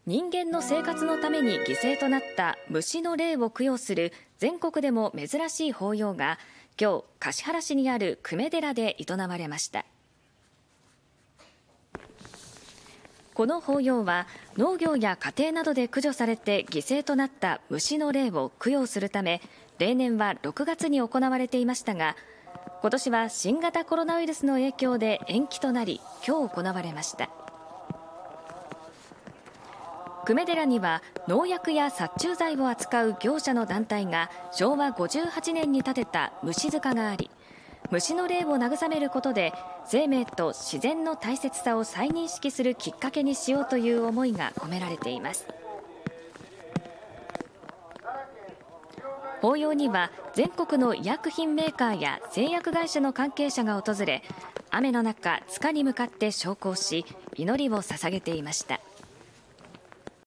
人間の生活のために犠牲となった虫の霊を供養する全国でも珍しい法要が今日、橿原市にある久米寺で営まれました。この法要は農業や家庭などで駆除されて犠牲となった虫の霊を供養するため、例年は6月に行われていましたが、今年は新型コロナウイルスの影響で延期となり、今日行われました。久米寺には農薬や殺虫剤を扱う業者の団体が昭和58年に建てた虫塚があり、虫の霊を慰めることで生命と自然の大切さを再認識するきっかけにしようという思いが込められています。法要には全国の医薬品メーカーや製薬会社の関係者が訪れ、雨の中、塚に向かって焼香し、祈りを捧げていました。